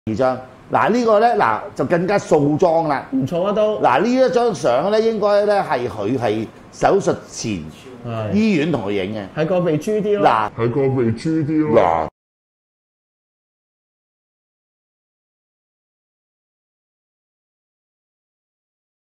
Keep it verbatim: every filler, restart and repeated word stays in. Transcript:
二張。嗱呢個咧嗱就更加素裝啦， 唔錯啊都。 嗱呢一張相咧應該咧係佢係手術前係醫院同佢影嘅， 係個鼻豬啲咯。 嗱係個鼻豬啲咯。 嗱。